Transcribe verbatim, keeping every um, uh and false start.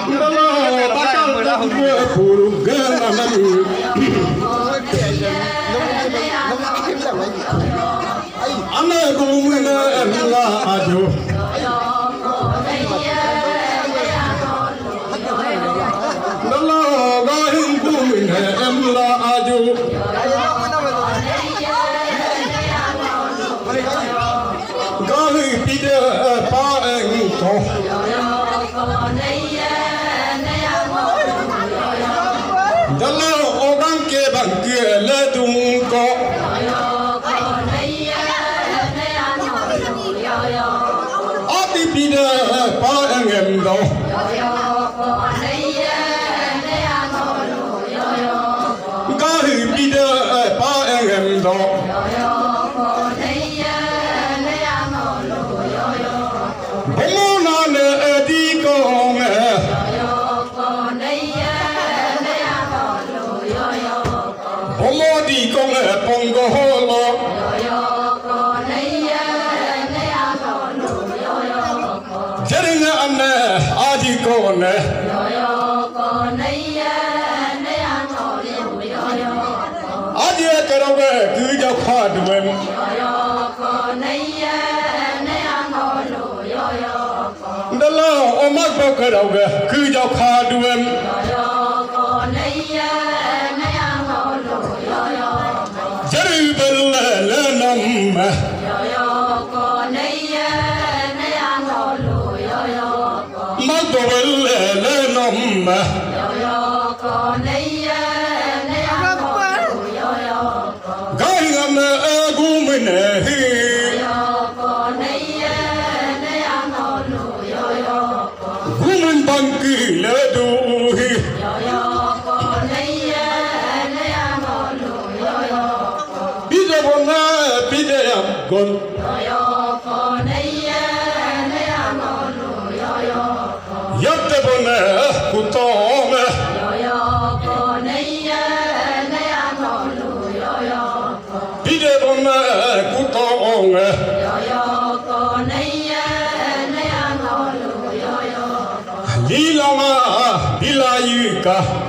Ane kumina emla ajo. Dalo gahin kumina emla ajo. Gahi pide pa engko. Dalo ogang ke bangke le dungko. Pide pa engem do. Gahi pide pa engem do. Bomona ne edi kong e. Bomo di kong e pongo holo. Jeringa ane aji kone. Aji karawe kuja khadwen. Dalo omak bo karawe kuja khadwen. Jeribel le nam. Magdowel le nom. Gaingam agumene hi. Gumen banki le duhi. Bide bona bide gon. Yatte bone kutome. Bide bone kutome. Lilama bilayuka.